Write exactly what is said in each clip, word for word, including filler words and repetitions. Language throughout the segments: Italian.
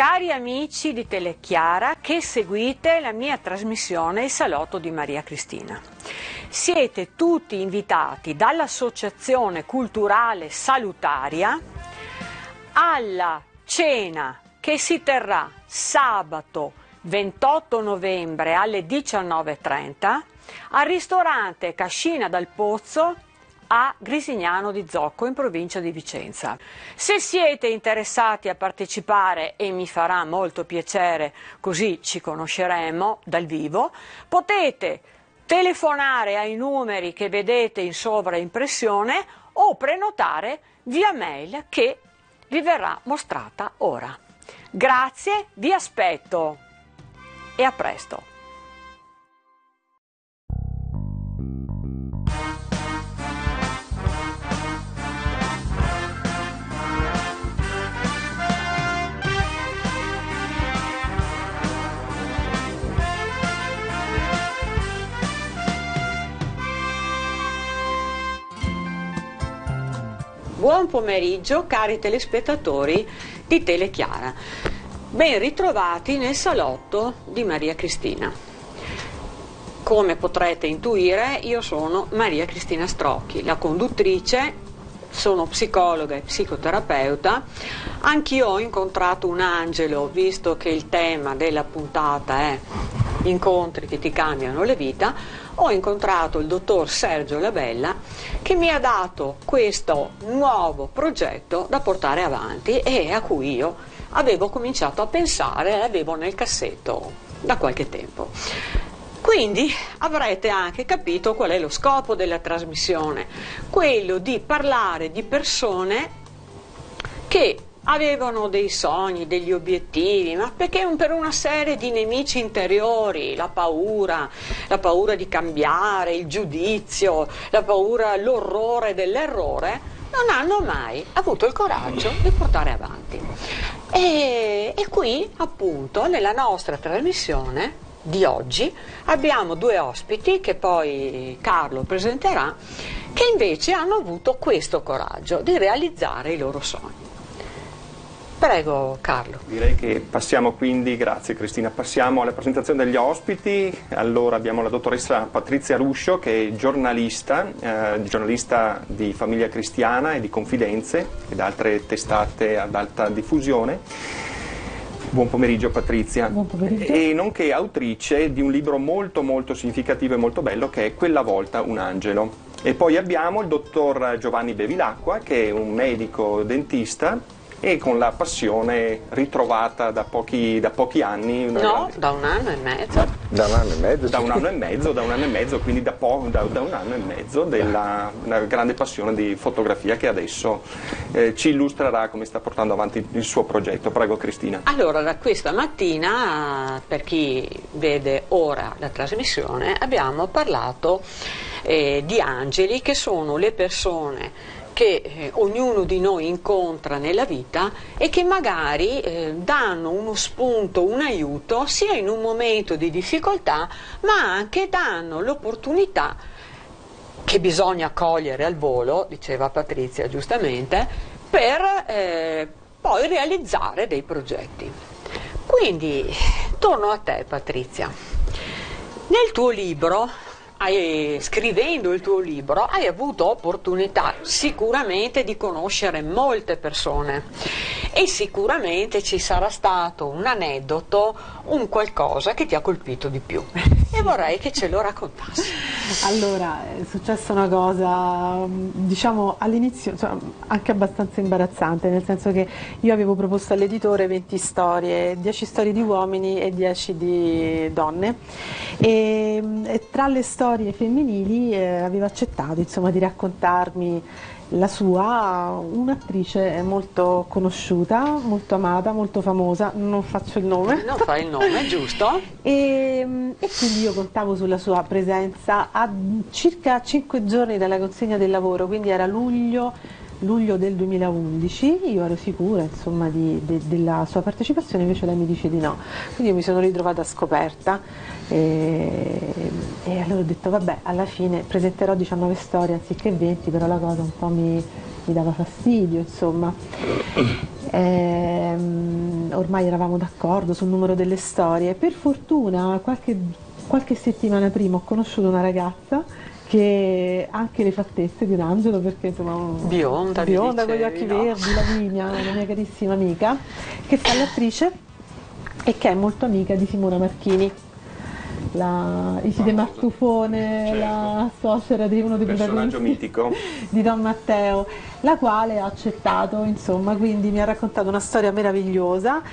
Cari amici di Telechiara che seguite la mia trasmissione Il Salotto di Maria Cristina, siete tutti invitati dall'Associazione Culturale Salutaria alla cena che si terrà sabato ventotto novembre alle diciannove e trenta al ristorante Cascina dal Pozzo a Grisignano di Zocco in provincia di Vicenza. Se siete interessati a partecipare, e mi farà molto piacere, così ci conosceremo dal vivo, potete telefonare ai numeri che vedete in sovraimpressione o prenotare via mail che vi verrà mostrata ora. Grazie, vi aspetto e a presto. Buon pomeriggio cari telespettatori di Telechiara, ben ritrovati nel salotto di Maria Cristina. Come potrete intuire, io sono Maria Cristina Strocchi, la conduttrice, sono psicologa e psicoterapeuta. Anch'io ho incontrato un angelo, visto che il tema della puntata è incontri che ti cambiano la vita. Ho incontrato il dottor Sergio Labella che mi ha dato questo nuovo progetto da portare avanti e a cui io avevo cominciato a pensare, l'avevo nel cassetto da qualche tempo. Quindi avrete anche capito qual è lo scopo della trasmissione, quello di parlare di persone che avevano dei sogni, degli obiettivi, ma perché per una serie di nemici interiori, la paura, la paura di cambiare, il giudizio, la paura, l'orrore dell'errore, non hanno mai avuto il coraggio di portare avanti. E, e qui, appunto, nella nostra trasmissione di oggi abbiamo due ospiti che poi Carlo presenterà, che invece hanno avuto questo coraggio di realizzare i loro sogni. Prego Carlo. Direi che passiamo quindi, grazie Cristina, passiamo alla presentazione degli ospiti. Allora abbiamo la dottoressa Patrizia Ruscio che è giornalista, eh, giornalista di Famiglia Cristiana e di Confidenze ed altre testate ad alta diffusione. Buon pomeriggio Patrizia. Buon pomeriggio. E nonché autrice di un libro molto molto significativo e molto bello che è Quella volta un angelo. E poi abbiamo il dottor Giovanni Bevilacqua che è un medico dentista e con la passione ritrovata da pochi, da pochi anni. No, grande... da un anno e mezzo. Da un anno e mezzo? Da un anno e mezzo, da un anno e mezzo, quindi da, po- da, da un anno e mezzo della una grande passione di fotografia che adesso eh, ci illustrerà come sta portando avanti il suo progetto. Prego Cristina. Allora, da questa mattina, per chi vede ora la trasmissione, abbiamo parlato eh, di angeli, che sono le persone che eh, ognuno di noi incontra nella vita e che magari eh, danno uno spunto, un aiuto sia in un momento di difficoltà, ma anche danno l'opportunità che bisogna cogliere al volo, diceva Patrizia giustamente, per eh, poi realizzare dei progetti. Quindi torno a te Patrizia. Nel tuo libro, Hai, scrivendo il tuo libro, hai avuto opportunità sicuramente di conoscere molte persone e sicuramente ci sarà stato un aneddoto, un qualcosa che ti ha colpito di più e vorrei che ce lo raccontassi. Allora, è successa una cosa, diciamo all'inizio, cioè, anche abbastanza imbarazzante, nel senso che io avevo proposto all'editore venti storie, dieci storie di uomini e dieci di donne e, e tra le storie femminili eh, aveva accettato insomma di raccontarmi la sua, un'attrice molto conosciuta, molto amata, molto famosa, non faccio il nome. Non fai il nome, giusto? E, e quindi io contavo sulla sua presenza a circa cinque giorni dalla consegna del lavoro, quindi era luglio, luglio del duemilaundici, io ero sicura insomma di, de, della sua partecipazione, invece lei mi dice di no, quindi io mi sono ritrovata scoperta e, e allora ho detto vabbè, alla fine presenterò diciannove storie anziché venti, però la cosa un po' mi, mi dava fastidio insomma. ehm, ormai eravamo d'accordo sul numero delle storie. Per fortuna qualche, qualche settimana prima ho conosciuto una ragazza che ha anche le fattezze di un angelo, perché insomma bionda, bionda con gli dicevi, occhi no? verdi, Lavinia, una mia carissima amica, che fa l'attrice e che è molto amica di Simona Marchini, la Iside Martufone, certo. La suocera di uno dei Personaggio protagonisti mitico di Don Matteo, la quale ha accettato, insomma, quindi mi ha raccontato una storia meravigliosa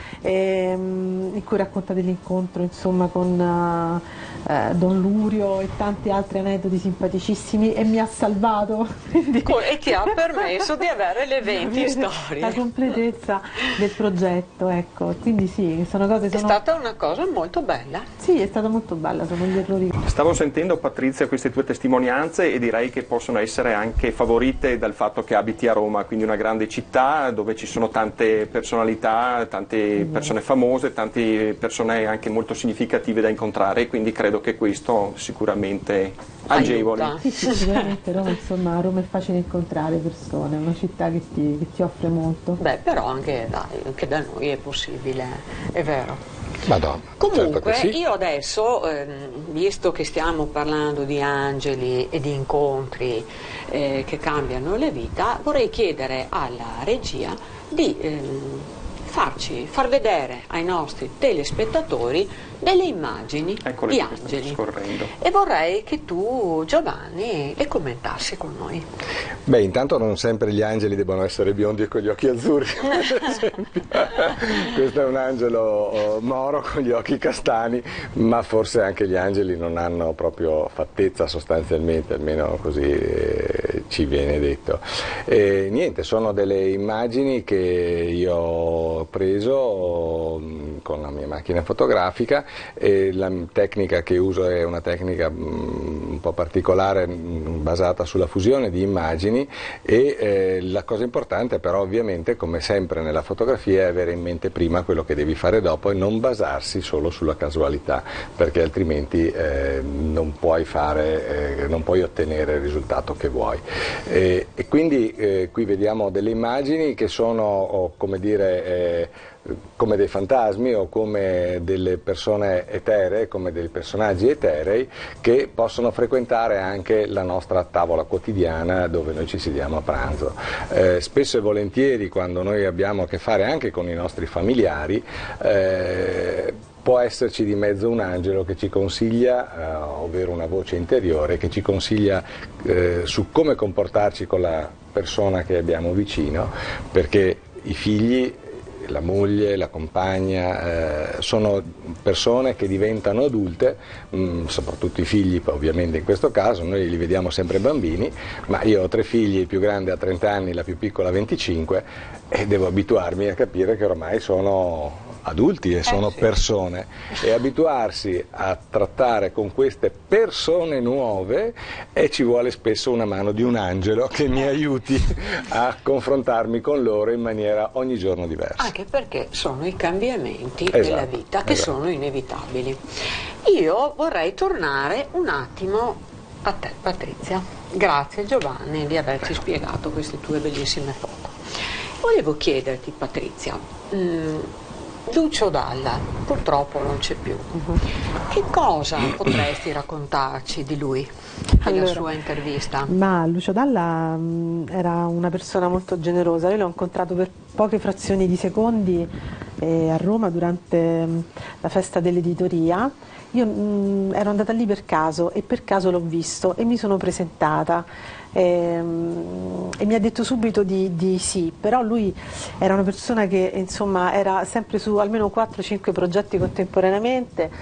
ehm, in cui racconta dell'incontro, insomma, con eh, Don Lurio e tanti altri aneddoti simpaticissimi, e mi ha salvato quindi... e ti ha permesso di avere le venti storie, la completezza del progetto, ecco. Quindi sì, sono cose, sono... è stata una cosa molto bella. Sì, è stata molto bella, sono gli errori. Stavo sentendo, Patrizia, queste tue testimonianze e direi che possono essere anche favorite dal fatto che abiti a Roma, quindi una grande città dove ci sono tante personalità, tante persone famose, tante persone anche molto significative da incontrare, quindi credo che questo sicuramente agevoli. Aiuta. Sì, sì, sicuramente Roma, insomma, a Roma è facile incontrare persone, è una città che ti, che ti offre molto. Beh, però anche, dai, anche da noi è possibile, è vero. Madonna, Comunque, certo che sì. io adesso, ehm, visto che stiamo parlando di angeli e di incontri eh, che cambiano la vita, vorrei chiedere alla regia di ehm, farci, far vedere ai nostri telespettatori delle immagini Eccole di qua, stanno angeli. scorrendo. E vorrei che tu, Giovanni, le commentassi con noi. Beh, intanto non sempre gli angeli devono essere biondi e con gli occhi azzurri, per esempio. Questo è un angelo moro con gli occhi castani, ma forse anche gli angeli non hanno proprio fattezza sostanzialmente, almeno così eh, ci viene detto. E niente, sono delle immagini che io ho preso mh, con la mia macchina fotografica, e la tecnica che uso è una tecnica mh, un po' particolare, mh, basata sulla fusione di immagini, e eh, la cosa importante però ovviamente, come sempre nella fotografia, è avere in mente prima quello che devi fare dopo e non basarsi solo sulla casualità, perché altrimenti eh, non puoi fare, eh, non puoi ottenere il risultato che vuoi. E, e quindi eh, qui vediamo delle immagini che sono, oh, come dire, eh, come dei fantasmi o come delle persone eteree, come dei personaggi eterei che possono frequentare anche la nostra tavola quotidiana dove noi ci sediamo a pranzo. Eh, spesso e volentieri, quando noi abbiamo a che fare anche con i nostri familiari, eh, può esserci di mezzo un angelo che ci consiglia, eh, ovvero una voce interiore che ci consiglia eh, su come comportarci con la persona che abbiamo vicino, perché i figli, la moglie, la compagna, eh, sono persone che diventano adulte, mh, soprattutto i figli ovviamente in questo caso, noi li vediamo sempre bambini, ma io ho tre figli, il più grande ha trenta anni, la più piccola venticinque, e devo abituarmi a capire che ormai sono adulti e sono eh sì. persone, e abituarsi a trattare con queste persone nuove, e ci vuole spesso una mano di un angelo che mi aiuti a confrontarmi con loro in maniera ogni giorno diversa. Anche perché sono i cambiamenti Esatto, della vita che esatto. sono inevitabili. Io vorrei tornare un attimo a te, Patrizia. Grazie, Giovanni, di averci spiegato queste tue bellissime foto. Volevo chiederti, Patrizia, mh, Lucio Dalla purtroppo non c'è più. Uh-huh. Che cosa potresti raccontarci di lui, della allora, sua intervista? Ma Lucio Dalla mh, era una persona molto generosa. Io l'ho incontrato per poche frazioni di secondi eh, a Roma durante mh, la festa dell'editoria. Io mh, ero andata lì per caso e per caso l'ho visto e mi sono presentata. E, e mi ha detto subito di, di sì, però lui era una persona che insomma era sempre su almeno quattro cinque progetti contemporaneamente,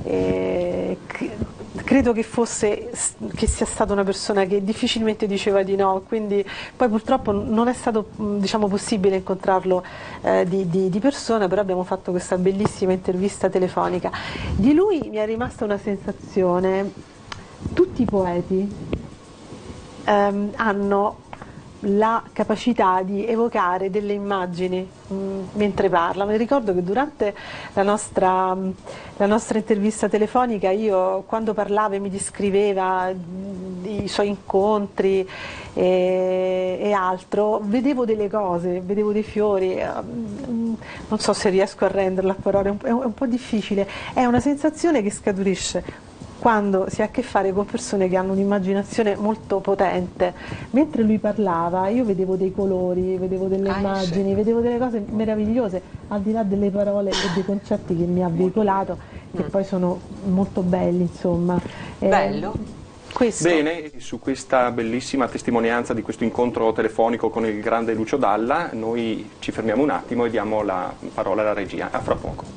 e credo che fosse che sia stata una persona che difficilmente diceva di no, quindi poi purtroppo non è stato diciamo possibile incontrarlo eh, di, di, di persona, però abbiamo fatto questa bellissima intervista telefonica. Di lui mi è rimasta una sensazione: tutti i poeti Um, hanno la capacità di evocare delle immagini mh, mentre parla. Mi ricordo che durante la nostra, la nostra intervista telefonica, io quando parlava e mi descriveva mh, i suoi incontri e, e altro, vedevo delle cose, vedevo dei fiori, mh, non so se riesco a renderlo a parole, è un, è un po' difficile, è una sensazione che scaturisce quando si ha a che fare con persone che hanno un'immaginazione molto potente. Mentre lui parlava io vedevo dei colori, vedevo delle ah, immagini, sì. vedevo delle cose meravigliose, al di là delle parole e dei concetti che mi ha veicolato, che mm. poi sono molto belli, insomma. Bello. Eh, questo. Bene, su questa bellissima testimonianza di questo incontro telefonico con il grande Lucio Dalla, noi ci fermiamo un attimo e diamo la parola alla regia. A fra poco.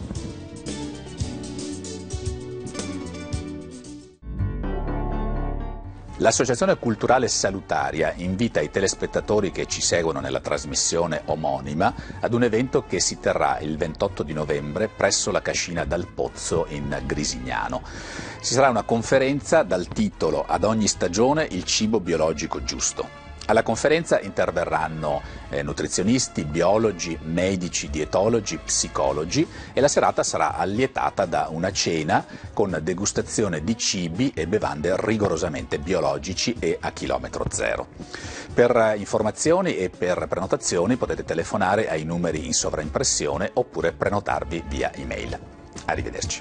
L'Associazione Culturale Salutaria invita i telespettatori che ci seguono nella trasmissione omonima ad un evento che si terrà il ventotto di novembre presso la Cascina dal Pozzo in Grisignano. Ci sarà una conferenza dal titolo "Ad ogni stagione il cibo biologico giusto". Alla conferenza interverranno eh, nutrizionisti, biologi, medici, dietologi, psicologi e la serata sarà allietata da una cena con degustazione di cibi e bevande rigorosamente biologici e a chilometro zero. Per eh, informazioni e per prenotazioni potete telefonare ai numeri in sovraimpressione oppure prenotarvi via email. Arrivederci.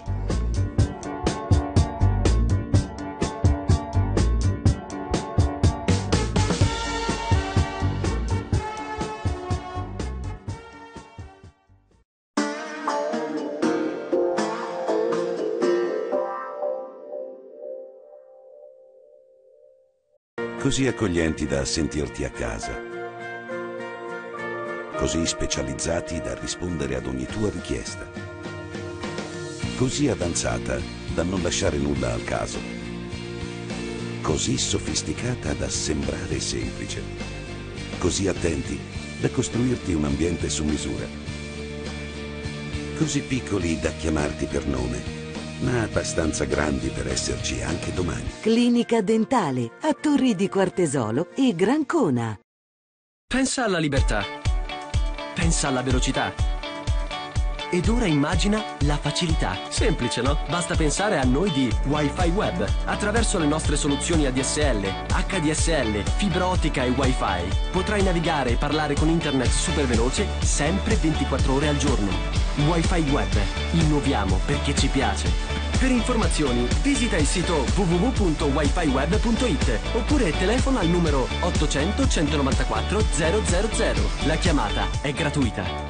Così accoglienti da sentirti a casa, così specializzati da rispondere ad ogni tua richiesta, così avanzata da non lasciare nulla al caso, così sofisticata da sembrare semplice, così attenti da costruirti un ambiente su misura, così piccoli da chiamarti per nome, ma abbastanza grandi per esserci anche domani. Clinica Dentale a Torri di Quartesolo e Grancona. Pensa alla libertà. Pensa alla velocità. Ed ora immagina la facilità. Semplice, no? Basta pensare a noi di Wi-Fi Web. Attraverso le nostre soluzioni A D S L, H D S L, fibra ottica e Wi-Fi potrai navigare e parlare con internet super veloce sempre ventiquattro ore al giorno. Wi-Fi Web. Innoviamo perché ci piace. Per informazioni visita il sito w w w punto wifi web punto it oppure telefona al numero ottocento centonovantaquattro zero zero zero. La chiamata è gratuita.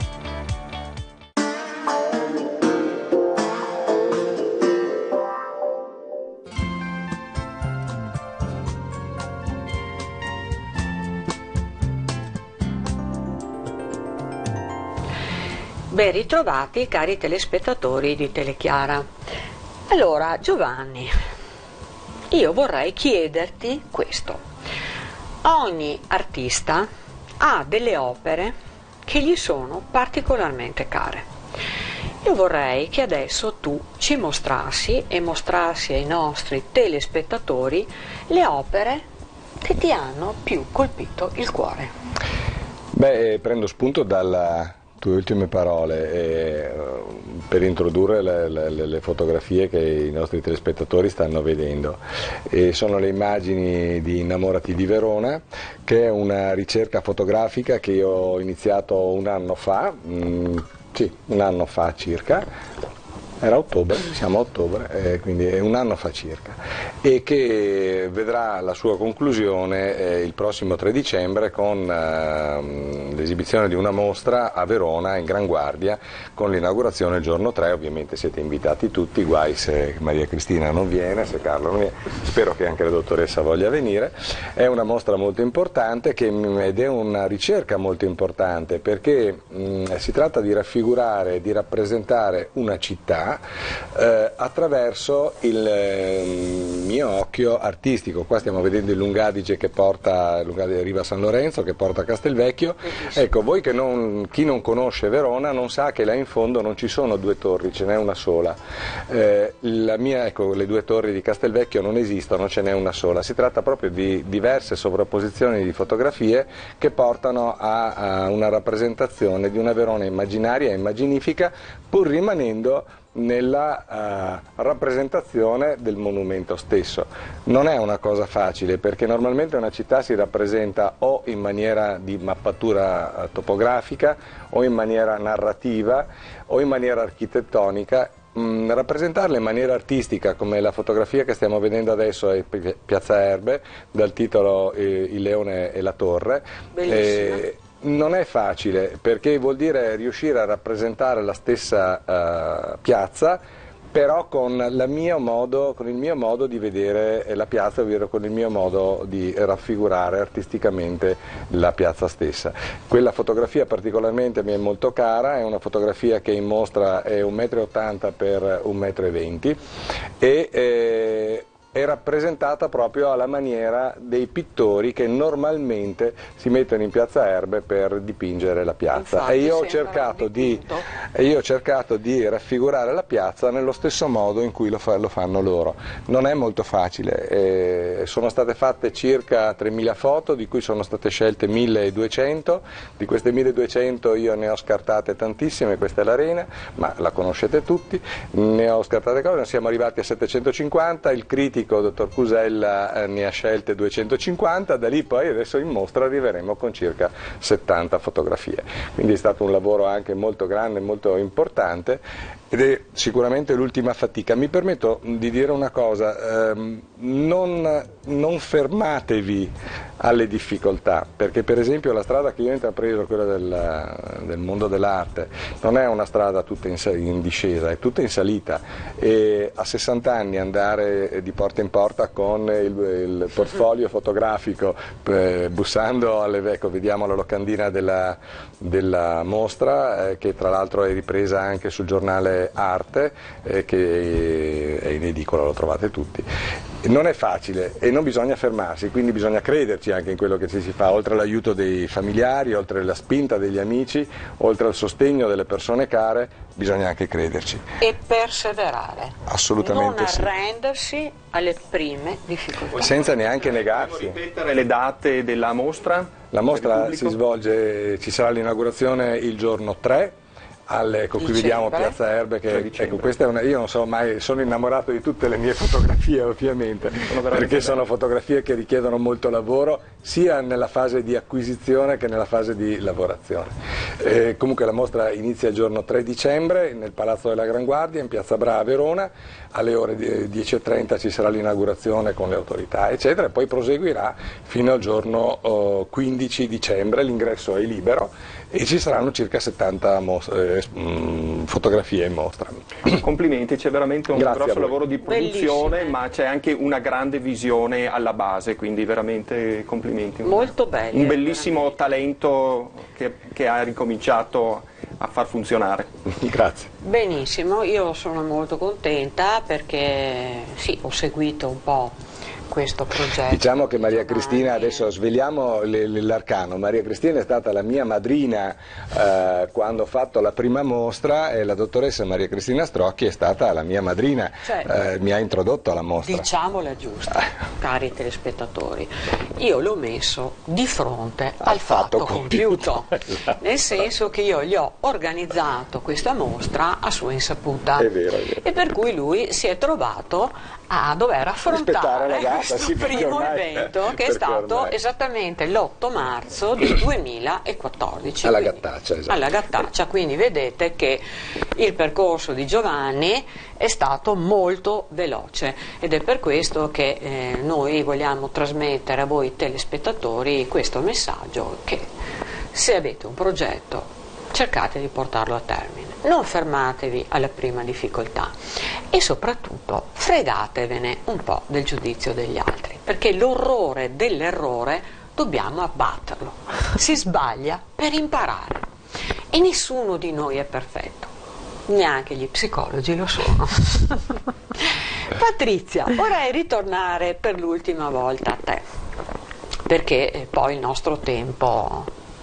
Ben ritrovati cari telespettatori di Telechiara. Allora Giovanni, io vorrei chiederti questo. Ogni artista ha delle opere che gli sono particolarmente care. Io vorrei che adesso tu ci mostrassi e mostrassi ai nostri telespettatori le opere che ti hanno più colpito il cuore. Beh, prendo spunto dalla tue ultime parole eh, per introdurre le, le, le fotografie che i nostri telespettatori stanno vedendo. E sono le immagini di Innamorati di Verona, che è una ricerca fotografica che io ho iniziato un anno fa, mh, sì, un anno fa circa. Era ottobre, siamo a ottobre, eh, quindi è un anno fa circa, e che vedrà la sua conclusione eh, il prossimo tre dicembre con eh, l'esibizione di una mostra a Verona in Gran Guardia con l'inaugurazione il giorno tre. Ovviamente siete invitati tutti, guai se Maria Cristina non viene, se Carlo non viene, spero che anche la dottoressa voglia venire. È una mostra molto importante che, ed è una ricerca molto importante perché mh, si tratta di raffigurare, di rappresentare una città fa eh, attraverso il eh, mio occhio artistico. Qua stiamo vedendo il Lungadige che porta, Lungadige Riva San Lorenzo, che porta a Castelvecchio. Ecco, voi che non, chi non conosce Verona non sa che là in fondo non ci sono due torri, ce n'è una sola. Eh, la mia, ecco, le due torri di Castelvecchio non esistono, ce n'è una sola. Si tratta proprio di diverse sovrapposizioni di fotografie che portano a, a una rappresentazione di una Verona immaginaria e immaginifica, pur rimanendo nella uh, rappresentazione del monumento stesso. Non è una cosa facile, perché normalmente una città si rappresenta o in maniera di mappatura uh, topografica, o in maniera narrativa, o in maniera architettonica. Mm, rappresentarla in maniera artistica, come la fotografia che stiamo vedendo adesso è Piazza Erbe, dal titolo eh, Il Leone e la Torre. Eh, non è facile, perché vuol dire riuscire a rappresentare la stessa uh, piazza, però con, la mio modo, con il mio modo di vedere la piazza, ovvero con il mio modo di raffigurare artisticamente la piazza stessa. Quella fotografia particolarmente mi è molto cara, è una fotografia che in mostra è un metro e ottanta per un metro e venti e eh, è rappresentata proprio alla maniera dei pittori che normalmente si mettono in Piazza Erbe per dipingere la piazza. Infatti, e io ho, cercato di, e io ho cercato di raffigurare la piazza nello stesso modo in cui lo, fa, lo fanno loro. Non è molto facile, eh, sono state fatte circa tremila foto, di cui sono state scelte milleduecento, di queste milleduecento io ne ho scartate tantissime, questa è l'Arena, ma la conoscete tutti, ne ho scartate cose, siamo arrivati a settecentocinquanta, il critico dottor Cusella eh, ne ha scelte duecentocinquanta, da lì poi adesso in mostra arriveremo con circa settanta fotografie, quindi è stato un lavoro anche molto grande, molto importante ed è sicuramente l'ultima fatica. Mi permetto di dire una cosa, ehm, non, non fermatevi alle difficoltà, perché per esempio la strada che io ho intrapreso, quella del, del mondo dell'arte, non è una strada tutta in, in discesa, è tutta in salita, e a sessanta anni andare di porta in porta con il, il portfolio fotografico, eh, bussando alle, ecco, vediamo la locandina della, della mostra, eh, che tra l'altro è ripresa anche sul giornale Arte, eh, che è in edicola, lo trovate tutti. Non è facile e non bisogna fermarsi, quindi bisogna crederci anche in quello che ci si fa, oltre all'aiuto dei familiari, oltre alla spinta degli amici, oltre al sostegno delle persone care, bisogna anche crederci. E perseverare. Assolutamente non sì. Non arrendersi alle prime difficoltà. Senza neanche negarsi. Possiamo ripetere le date della mostra? La mostra si svolge, ci sarà l'inaugurazione il giorno tre. Alle, ecco, qui vediamo Piazza Erbe, che ecco, questa è una, io non so mai, sono innamorato di tutte le mie fotografie ovviamente, sono perché sono fotografie che richiedono molto lavoro sia nella fase di acquisizione che nella fase di lavorazione. Eh, comunque la mostra inizia il giorno tre dicembre nel Palazzo della Gran Guardia in Piazza Bra a Verona, alle ore dieci e trenta ci sarà l'inaugurazione con le autorità eccetera, e poi proseguirà fino al giorno oh, quindici dicembre, l'ingresso è libero e ci saranno circa settanta eh, fotografie in mostra. Complimenti, c'è veramente un Grazie grosso lavoro di produzione, Bellissime. Ma c'è anche una grande visione alla base, quindi veramente complimenti. Molto bello. Un bellissimo talento che, che ha ricominciato a far funzionare. Grazie. Benissimo, io sono molto contenta perché sì, ho seguito un po' questo progetto. Diciamo che Maria Cristina, adesso sveliamo l'arcano, Maria Cristina è stata la mia madrina eh, quando ho fatto la prima mostra, e la dottoressa Maria Cristina Strocchi è stata la mia madrina, cioè, eh, mi ha introdotto alla mostra. Diciamola giusta, cari telespettatori, io l'ho messo di fronte al, al fatto, fatto compiuto, compiuto. Nel senso che io gli ho organizzato questa mostra a sua insaputa, è vero, è vero. E per cui lui si è trovato a dover affrontare la gata, questo sì, primo ormai, evento che è stato ormai. esattamente l'otto marzo del duemilaquattordici alla quindi, Gattaccia, esatto. alla Gattaccia, quindi vedete che il percorso di Giovanni è stato molto veloce ed è per questo che eh, noi vogliamo trasmettere a voi telespettatori questo messaggio, che se avete un progetto cercate di portarlo a termine, non fermatevi alla prima difficoltà e soprattutto fregatevene un po' del giudizio degli altri, perché l'orrore dell'errore dobbiamo abbatterlo. Si sbaglia per imparare e nessuno di noi è perfetto, Neanche gli psicologi lo sono. Patrizia, vorrei ritornare per l'ultima volta a te, perché poi il nostro tempo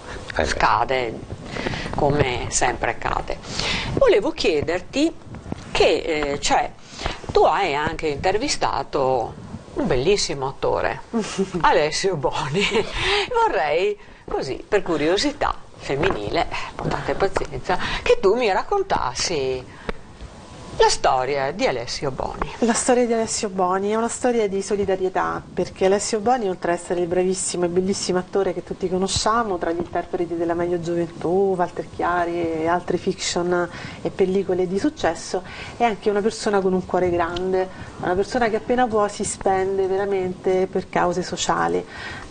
scade, come sempre accade. Volevo chiederti che, eh, cioè, tu hai anche intervistato un bellissimo attore, Alessio Boni. Vorrei, così, per curiosità femminile, portate pazienza, che tu mi raccontassi la storia di Alessio Boni. La storia di Alessio Boni è una storia di solidarietà, perché Alessio Boni, oltre ad essere il bravissimo e bellissimo attore che tutti conosciamo, tra gli interpreti della meglio gioventù, Walter Chiari e altre fiction e pellicole di successo, è anche una persona con un cuore grande, una persona che appena può si spende veramente per cause sociali.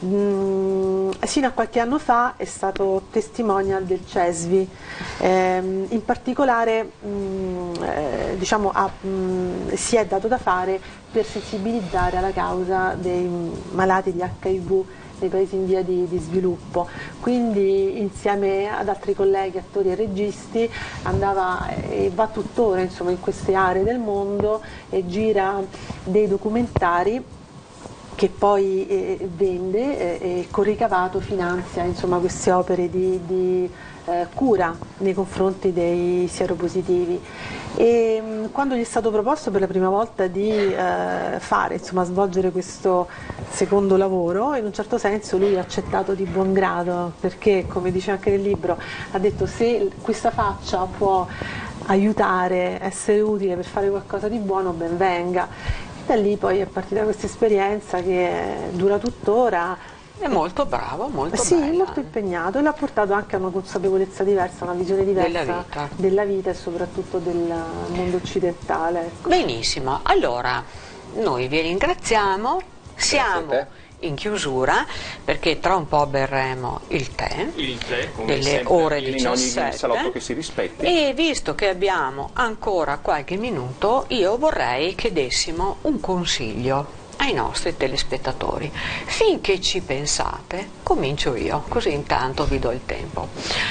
Mm, sino a qualche anno fa è stato testimonial del CESVI, ehm, in particolare mm, eh, diciamo, ha, mh, si è dato da fare per sensibilizzare alla causa dei malati di acca i vu nei paesi in via di, di sviluppo. Quindi insieme ad altri colleghi, attori e registi, andava e va tuttora, insomma, in queste aree del mondo e gira dei documentari che poi eh, vende eh, e con ricavato finanzia, insomma, queste opere di, di eh, cura nei confronti dei sieropositivi. E mh, quando gli è stato proposto per la prima volta di eh, fare, insomma, svolgere questo secondo lavoro, in un certo senso lui ha accettato di buon grado, perché, come dice anche nel libro, ha detto: se questa faccia può aiutare, essere utile per fare qualcosa di buono, ben venga. Da lì poi è partita questa esperienza che dura tuttora. È molto bravo, molto sì, bella. molto impegnato, e l'ha portato anche a una consapevolezza diversa, una visione diversa della vita, della vita e soprattutto del mondo occidentale. Ecco. Benissimo, allora noi vi ringraziamo, siamo in chiusura perché tra un po' berremo il tè, il tè come delle sempre, ore in diciassette, ogni salotto che si rispetti. E visto che abbiamo ancora qualche minuto, io vorrei che dessimo un consiglio ai nostri telespettatori. Finché ci pensate, comincio io, così intanto vi do il tempo.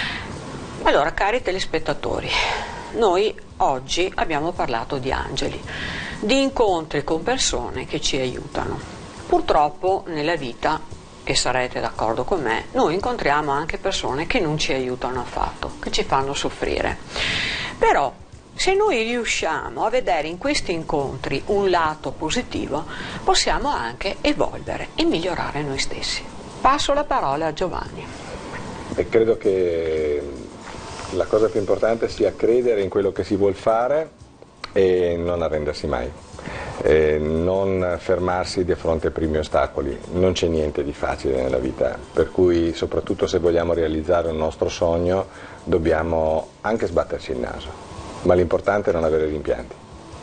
Allora, cari telespettatori, noi oggi abbiamo parlato di angeli, di incontri con persone che ci aiutano. Purtroppo nella vita, e sarete d'accordo con me, noi incontriamo anche persone che non ci aiutano affatto, che ci fanno soffrire. Però se noi riusciamo a vedere in questi incontri un lato positivo, possiamo anche evolvere e migliorare noi stessi. Passo la parola a Giovanni. E credo che la cosa più importante sia credere in quello che si vuol fare e non arrendersi mai. Eh, non fermarsi di fronte ai primi ostacoli. Non c'è niente di facile nella vita, per cui soprattutto se vogliamo realizzare un nostro sogno dobbiamo anche sbatterci il naso, ma l'importante è non avere rimpianti.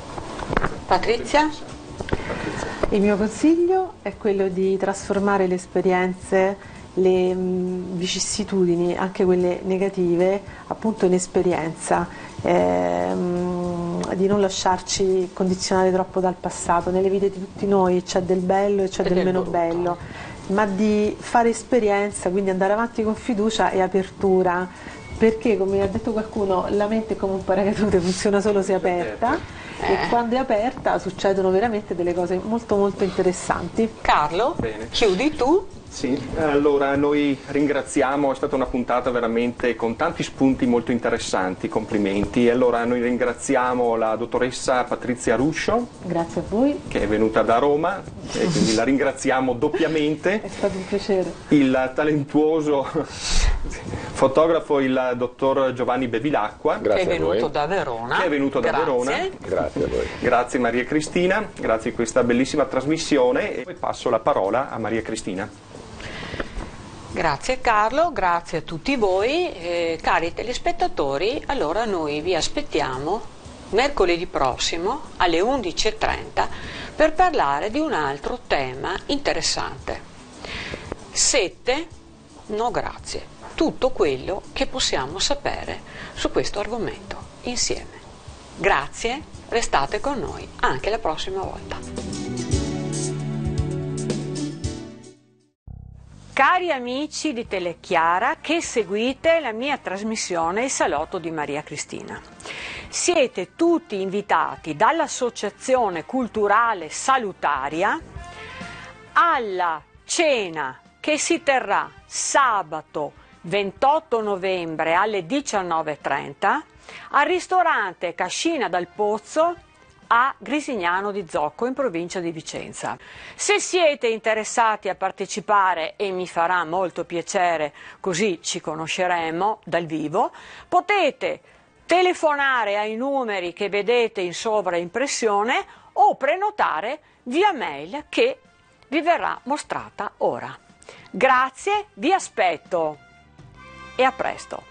Patrizia? Il mio consiglio è quello di trasformare le esperienze, le mh, vicissitudini, anche quelle negative, appunto in esperienza, ehm, di non lasciarci condizionare troppo dal passato. Nelle vite di tutti noi c'è del bello e c'è del, del meno brutto. bello, ma di fare esperienza, quindi andare avanti con fiducia e apertura, perché, come ha detto qualcuno, la mente è come un paracadute, funziona solo se è aperta, eh. e quando è aperta succedono veramente delle cose molto molto interessanti. Carlo, Bene. Chiudi tu. Sì, allora noi ringraziamo, è stata una puntata veramente con tanti spunti molto interessanti, complimenti. Allora noi ringraziamo la dottoressa Patrizia Ruscio. Grazie a voi. Che è venuta da Roma, e quindi la ringraziamo doppiamente. È stato un piacere. Il talentuoso fotografo, il dottor Giovanni Bevilacqua. Grazie che è venuto da Verona. Che è venuto grazie. da Verona. Grazie a voi. Grazie Maria Cristina, grazie a questa bellissima trasmissione, e poi passo la parola a Maria Cristina. Grazie Carlo, grazie a tutti voi, eh, cari telespettatori. Allora noi vi aspettiamo mercoledì prossimo alle undici e trenta per parlare di un altro tema interessante. Sette, no grazie, tutto quello che possiamo sapere su questo argomento insieme. Grazie, restate con noi anche la prossima volta. Cari amici di Telechiara che seguite la mia trasmissione Il Salotto di Maria Cristina. Siete tutti invitati dall'Associazione Culturale Salutaria alla cena che si terrà sabato ventotto novembre alle diciannove e trenta al ristorante Cascina dal Pozzo a Grisignano di Zocco, in provincia di Vicenza. Se siete interessati a partecipare, e mi farà molto piacere, così ci conosceremo dal vivo, potete telefonare ai numeri che vedete in sovraimpressione o prenotare via mail che vi verrà mostrata ora. Grazie, vi aspetto e a presto!